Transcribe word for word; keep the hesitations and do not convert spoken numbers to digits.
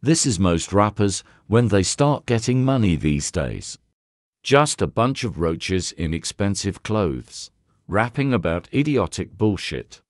This is most rappers when they start getting money these days. Just a bunch of roaches in expensive clothes, rapping about idiotic bullshit.